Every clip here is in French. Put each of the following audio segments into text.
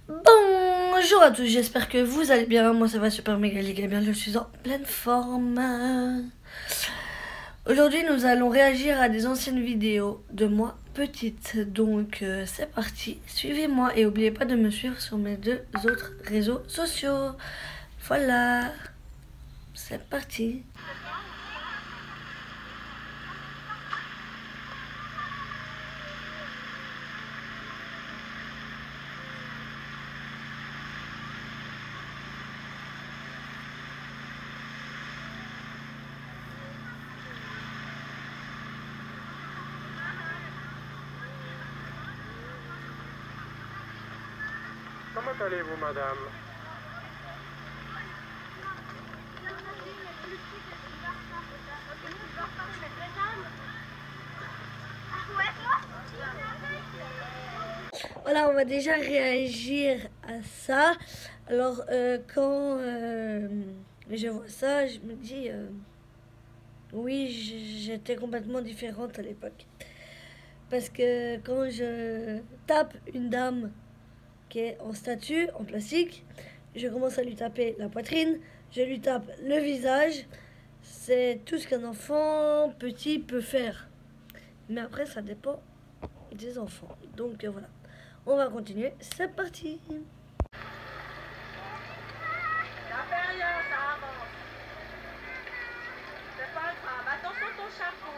Bonjour à tous, j'espère que vous allez bien. Moi ça va super méga bien, je suis en pleine forme. Aujourd'hui nous allons réagir à des anciennes vidéos de moi petite. Donc c'est parti, suivez-moi et n'oubliez pas de me suivre sur mes deux autres réseaux sociaux. Voilà, c'est parti. Comment allez-vous, madame? Voilà, on va déjà réagir à ça. Alors, quand je vois ça, je me dis, oui, j'étais complètement différente à l'époque. Parce que quand je tape une dame qui est en statue, en plastique, je commence à lui taper la poitrine, je lui tape le visage. C'est tout ce qu'un enfant petit peut faire. Mais après, ça dépend des enfants. Donc voilà, on va continuer. C'est parti. Ça fait rien, ça avance. C'est pas grave. Attention ton chapeau.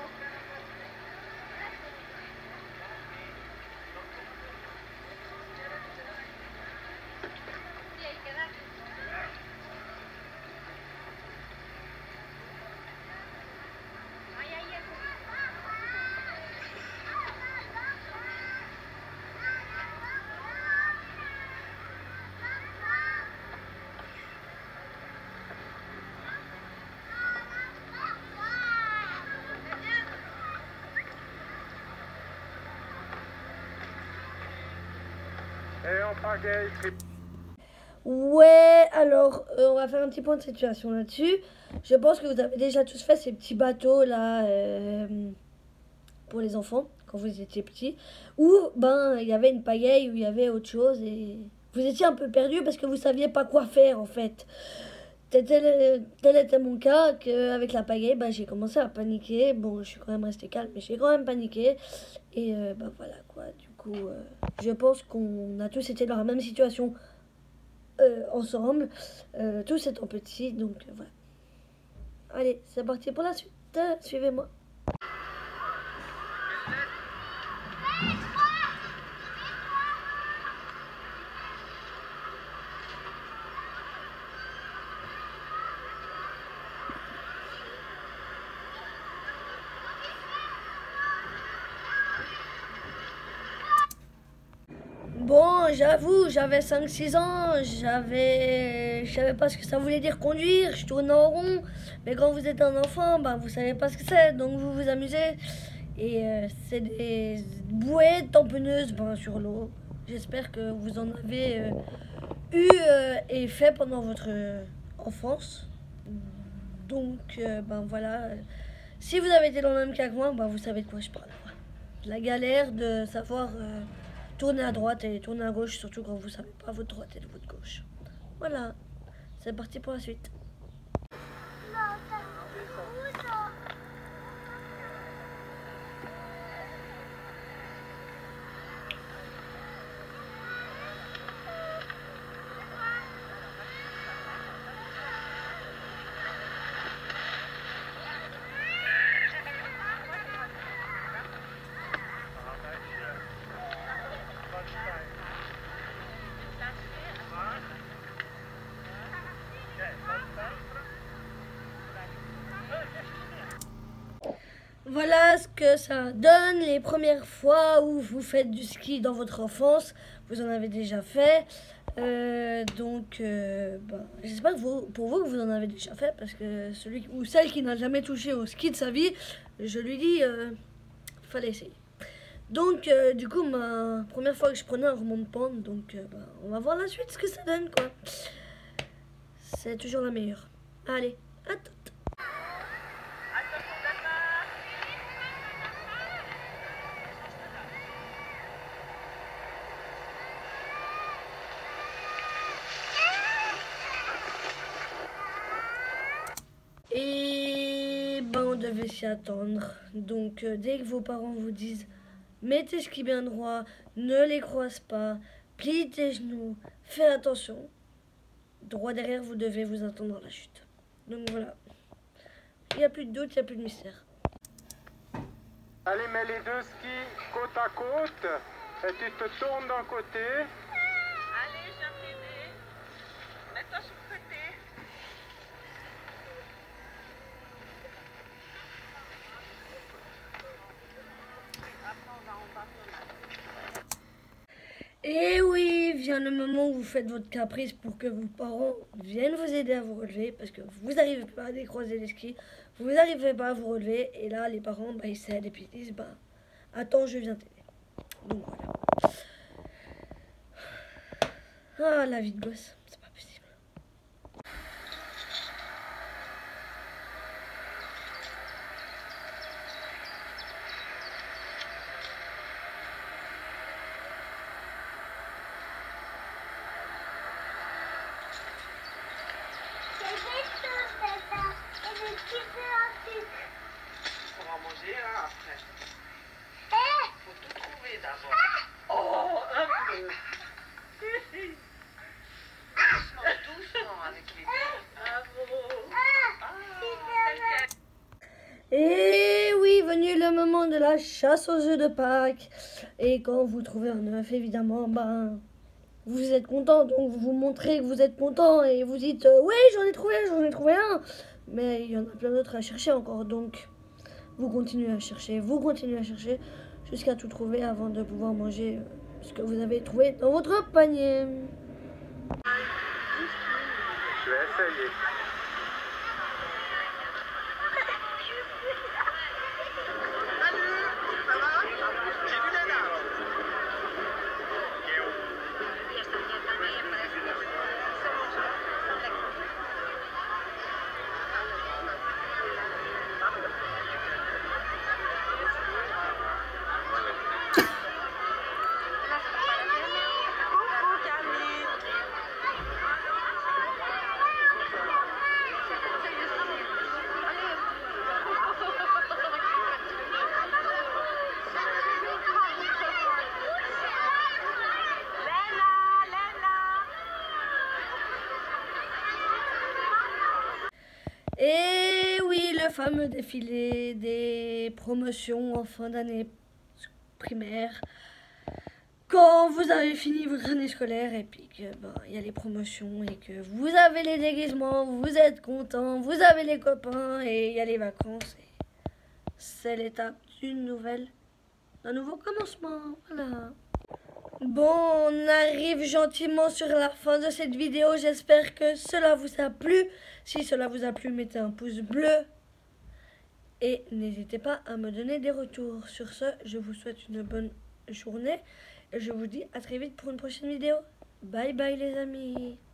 Et en pagaille, Ouais, alors on va faire un petit point de situation là-dessus. Je pense que vous avez déjà tous fait ces petits bateaux là pour les enfants quand vous étiez petits, où ben il y avait une pagaille, où il y avait autre chose et vous étiez un peu perdu parce que vous saviez pas quoi faire en fait. Tel était mon cas, qu'avec la pagaille, ben, j'ai commencé à paniquer. Bon, je suis quand même restée calme, mais j'ai quand même paniqué. Et ben voilà quoi, du coup, je pense qu'on a tous été dans la même situation ensemble, tous étant petits, donc voilà. Allez, c'est parti pour la suite, suivez-moi. Bon, j'avoue, j'avais 5 6 ans, je savais pas ce que ça voulait dire conduire, je tournais en rond. Mais quand vous êtes un enfant, ben, vous savez pas ce que c'est, donc vous vous amusez. Et c'est des bouées tamponneuses ben, sur l'eau. J'espère que vous en avez eu et fait pendant votre enfance. Donc, ben voilà. Si vous avez été dans le même cas que moi, ben, vous savez de quoi je parle. La galère de savoir tourner à droite et tourner à gauche, surtout quand vous savez pas votre droite et votre gauche. Voilà, c'est parti pour la suite. Voilà ce que ça donne les premières fois où vous faites du ski dans votre enfance. Vous en avez déjà fait. Ben, j'espère que pour vous que vous en avez déjà fait parce que celui ou celle qui n'a jamais touché au ski de sa vie, je lui dis, fallait essayer. Donc, du coup, ma première fois que je prenais un remont de pente, donc ben, on va voir la suite ce que ça donne quoi. C'est toujours la meilleure. Allez, à tout. Attention départ. devez s'y attendre. Donc, dès que vos parents vous disent mettez ski bien droit, ne les croise pas, plie tes genoux, fais attention. Droit derrière, vous devez vous attendre à la chute. Donc voilà. Il n'y a plus de doute, il n'y a plus de mystère. Allez, mets les deux skis côte à côte et tu te tournes d'un côté. Allez, je viens t'aider. Mets-toi sur le côté. Après, on va en bas. Et oui, vient le moment où vous faites votre caprice pour que vos parents viennent vous aider à vous relever parce que vous n'arrivez pas à décroiser les skis, vous n'arrivez pas à vous relever et là les parents ils s'aident et puis ils disent attends je viens t'aider. Donc voilà. Ah la vie de gosse, c'est pas possible. On va manger hein, après. Faut tout trouver d'abord. Oh, un peu. Doucement, doucement avec les deux. Et oui, venu le moment de la chasse aux œufs de Pâques. Et quand vous trouvez un œuf, évidemment, vous êtes content. Donc vous montrez que vous êtes content et vous dites oui, j'en ai trouvé un. Mais il y en a plein d'autres à chercher encore. Donc vous continuez à chercher, jusqu'à tout trouver avant de pouvoir manger ce que vous avez trouvé dans votre panier. Je vais essayer. Et oui, le fameux défilé des promotions en fin d'année primaire. Quand vous avez fini votre année scolaire et puis que il y a les promotions et que vous avez les déguisements, vous êtes content, vous avez les copains et il y a les vacances. C'est l'étape d'un nouveau commencement. Voilà. Bon, on arrive gentiment sur la fin de cette vidéo. J'espère que cela vous a plu. Si cela vous a plu, mettez un pouce bleu. Et n'hésitez pas à me donner des retours. Sur ce, je vous souhaite une bonne journée. Et je vous dis à très vite pour une prochaine vidéo. Bye bye les amis.